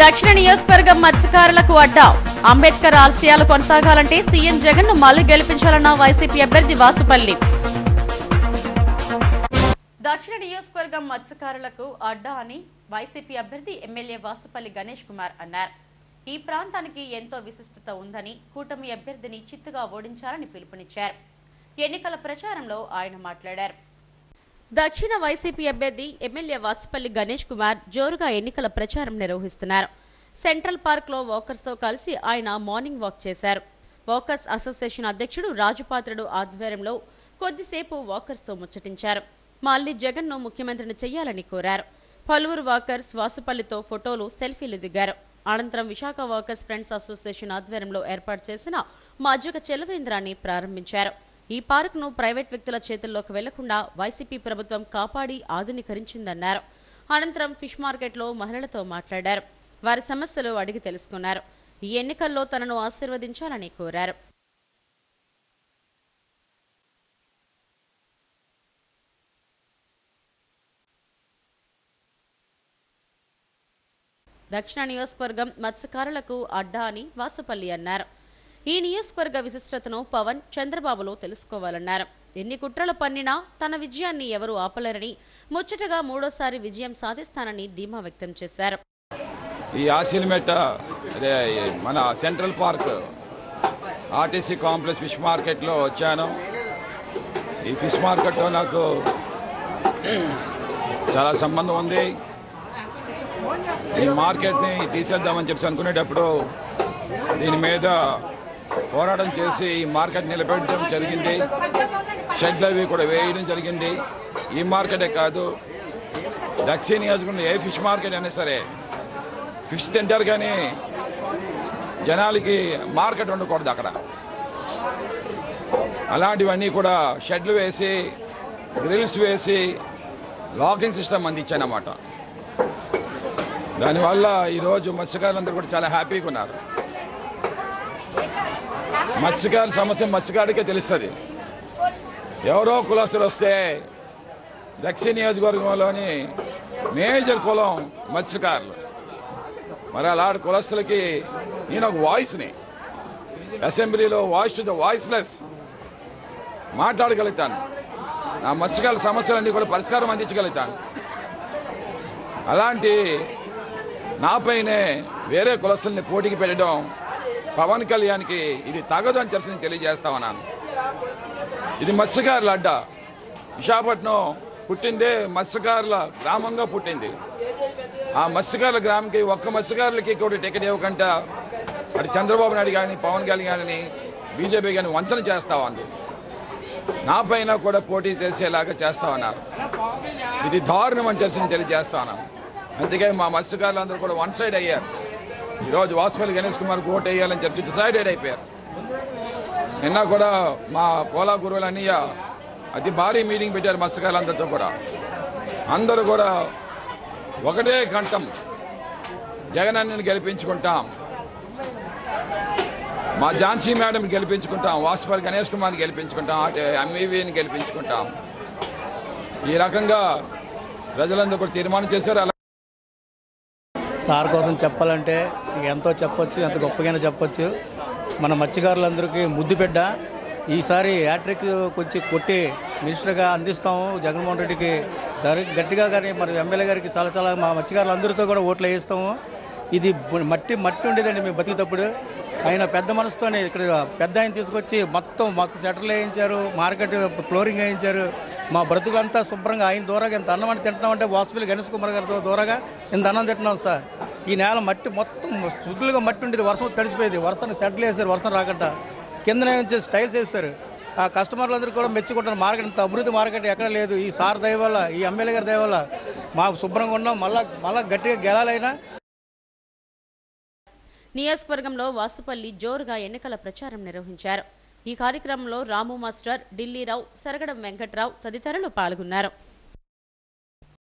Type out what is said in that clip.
దక్షిణ నియోజకవర్గం మత్స్యకారులకు అడ్డా అంబేద్కర్ ఆశయాలు కొనసాగాలంటే సీఎం జగన్ ను మళ్లీ గెలిపించాలన్న వైసీపీ అభ్యర్థి వాసుపల్లి. దక్షిణ నియోజకవర్గం మత్స్యకారులకు అడ్డా అని వైసీపీ అభ్యర్థి ఎమ్మెల్యే వాసుపల్లి గణేష్ కుమార్ అన్నారు. ఈ ప్రాంతానికి ఎంతో విశిష్టత ఉందని కూటమి అభ్యర్థిని చిత్తుగా ఓడించాలని పిలుపునిచ్చారు. ఎన్నికల ప్రచారంలో ఆయన మాట్లాడారు. దక్షిణ వైసీపీ అభ్యర్థి ఎమ్మెల్యే వాసుపల్లి గణేష్ కుమార్ జోరుగా ఎన్నికల ప్రచారం నిర్వహిస్తున్నారు. సెంట్రల్ పార్క్ లో వాకర్స్ తో కలిసి ఆయన మార్నింగ్ వాక్ చేశారు. వాకర్స్ అసోసియేషన్ అధ్యక్షుడు రాజుపాత్రుడు ఆధ్వర్యంలో కొద్దిసేపు వాకర్స్ తో ముచ్చటించారు. మళ్లీ జగన్ ను ముఖ్యమంత్రిని చేయాలని కోరారు. పలువురు వాకర్స్ వాసుపల్లితో ఫోటోలు, సెల్ఫీలు దిగారు. అనంతరం విశాఖ వాకర్స్ ఫ్రెండ్స్ అసోసియేషన్ ఆధ్వర్యంలో ఏర్పాటు చేసిన మజ్జిగ చెలవేంద్రాన్ని ప్రారంభించారు. ఈ పార్క్ ను ప్రైవేట్ వ్యక్తుల చేతుల్లోకి వెళ్లకుండా వైసీపీ ప్రభుత్వం కాపాడి ఆధునీకరించిందన్నారు. అనంతరం ఫిష్ మార్కెట్ లో మహిళలతో మాట్లాడారు. వారి సమస్యలు అడిగి తెలుసుకున్నారు. ఈ ఎన్నికల్లో తనను ఆశీర్వదించాలని కోరారు. దక్షిణ నియోజకవర్గం మత్స్యకారులకు అడ్డా అని వాసుపల్లి అన్నారు. ఈ నియోజకవర్గ విశిష్టతను పవన్, చంద్రబాబులో తెలుసుకోవాలన్నారు. ఎన్ని కుట్రలు పన్నినా తన విజయాన్ని ఎవరూ ఆపలేరని, ముచ్చటగా మూడోసారి విజయం సాధిస్తానని ధీమా వ్యక్తం చేశారు. ఈ ఆసిల్మెట్ మన central park RTC complex fish మార్కెట్లో వచ్చాను. ఈ ఫిష్ మార్కెట్లో నాకు చాలా సంబంధం ఉంది. ఈ మార్కెట్ని తీసేద్దామని చెప్పి అనుకునేటప్పుడు దీని మీద పోరాటం చేసి ఈ మార్కెట్ నిలబెట్టడం జరిగింది. షెడ్లు అవి కూడా వేయడం జరిగింది. ఈ మార్కెటే కాదు, దక్షిణ నియోజకవర్గంలో ఏ ఫిష్ మార్కెట్ అయినా సరే ఫిష్ తింటారు, కానీ జనాలకి మార్కెట్ ఉండకూడదు అక్కడ. అలాంటివన్నీ కూడా షెడ్లు వేసి, గ్రిల్స్ వేసి, లాకింగ్ సిస్టమ్ అందించానన్నమాట. దానివల్ల ఈరోజు మత్స్యకారులందరూ కూడా చాలా హ్యాపీగా ఉన్నారు. మత్స్యకారుల సమస్య మత్స్యకారుడికే తెలుస్తుంది. ఎవరో కులస్తులు వస్తే దక్షిణ నియోజకవర్గంలోని మేజర్ కులం మత్స్యకారులు. మరి అలాంటి కులస్తులకి నేను ఒక వాయిస్ని అసెంబ్లీలో వాయిస్ టు ద వాయిస్లెస్ మాట్లాడగలుగుతాను. నా మత్స్యకారుల సమస్యలన్నీ కూడా పరిష్కారం అందించగలుగుతాను. అలాంటి నాపైనే వేరే కులస్తుల్ని పోటీకి పెట్టడం పవన్ కళ్యాణ్కి ఇది తగదు అని చెప్పి నేను తెలియజేస్తామన్నాను. ఇది మత్స్యకారుల అడ్డా. విశాఖపట్నం పుట్టిందే మత్స్యకారుల గ్రామంగా పుట్టింది. ఆ మత్స్యకారుల గ్రామంకి ఒక్క మత్స్యకారులకి కూడా టికెట్ ఇవ్వకుండా అటు చంద్రబాబు నాయుడు కానీ, పవన్ కళ్యాణ్ కానీ, బీజేపీ కానీ వంచన చేస్తామన్నారు. నా పైన కూడా పోటీ చేసేలాగా చేస్తామన్నారు. ఇది దారుణం అని చెప్పి నేను తెలియజేస్తాను. అందుకే మా మత్స్యకారులందరూ కూడా వన్ సైడ్ అయ్యారు. ఈరోజు వాసుపల్లి గణేష్ కుమార్కి ఓటు వేయాలని చెప్పి డిసైడెడ్ అయిపోయారు. నిన్న కూడా మా కోలా గురువులు అన్నయ్య అతి భారీ మీటింగ్ పెట్టారు మత్స్యకారులందరితో కూడా. అందరూ కూడా ఒకటే కంఠం, జగన్ అన్నని గెలిపించుకుంటాం, మా ఝాన్సీ మేడంని గెలిపించుకుంటాం, వాసుపల్లి గణేష్ కుమార్ని గెలిపించుకుంటాం, అటు ఎంఈవీని గెలిపించుకుంటాం. ఈ రకంగా ప్రజలందరూ కూడా తీర్మానం చేశారు. సార్ కోసం చెప్పాలంటే ఎంతో చెప్పొచ్చు, ఎంత గొప్పగానే చెప్పొచ్చు. మన మత్స్యకారులందరికీ ముద్దు బిడ్డ. ఈసారి హ్యాట్రిక్ కొంచెం కొట్టి మినిస్టర్గా అందిస్తాము జగన్మోహన్ రెడ్డికి. సరే గట్టిగా కానీ మరి ఎమ్మెల్యే గారికి చాలా మా మత్స్యకారులందరితో కూడా ఓట్లు వేయిస్తాము. ఇది మట్టి ఉండేదండి మేము బతికేటప్పుడు. ఆయన పెద్ద మనసుతోనే ఇక్కడ పెద్ద ఆయన తీసుకొచ్చి మొత్తం షట్టర్లు వేయించారు, మార్కెట్ ఫ్లోరింగ్ వేయించారు. మా బ్రతుకులంతా శుభ్రంగా ఆయన దూరంగా ఎంత అన్నం అని తింటున్నామంటే వాసుపల్లి గణేష్ కుమార్ గారితో దూరంగా ఇంత అన్నం తింటున్నాం సార్. ఈ నేల మట్టి మొత్తం ఫుల్గా మట్టి ఉండేది, వర్షం తడిసిపోయేది. వర్షాన్ని షట్టర్లు వేసారు, వర్షం రాకుండా కిందనే స్టైల్స్ వేస్తారు. ఆ కస్టమర్లందరూ కూడా మెచ్చుకుంటారు. మార్కెట్ ఇంత అభివృద్ధి మార్కెట్ ఎక్కడ లేదు. ఈ సార్ దయ వల్ల, ఈ ఎమ్మెల్యే గారి దయ వల్ల మాకు శుభ్రంగా ఉన్నాం. మళ్ళా గట్టిగా గెలాలైనా. నియోజకవర్గంలో వాసుపల్లి జోరుగా ఎన్నికల ప్రచారం నిర్వహించారు. ఈ కార్యక్రమంలో రాము మాస్టర్, ఢిల్లీరావు, సరగడం వెంకట్రావు తదితరులు పాల్గొన్నారు.